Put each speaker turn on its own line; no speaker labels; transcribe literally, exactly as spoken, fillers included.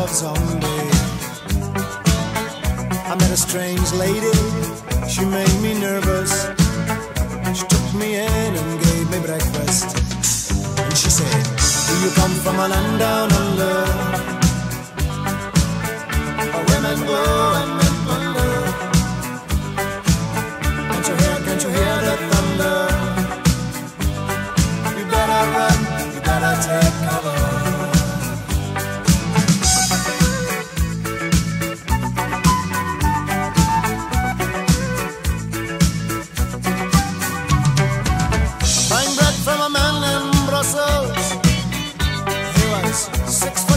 love zombie. I met a strange lady, she made me nervous. She took me in and gave me breakfast. And she said, do you come from a land down under, where women go and men wonder? Can't you hear, can't you hear the thunder? You better run, you better take cover. Buying bread from a man in Brussels. He was six foot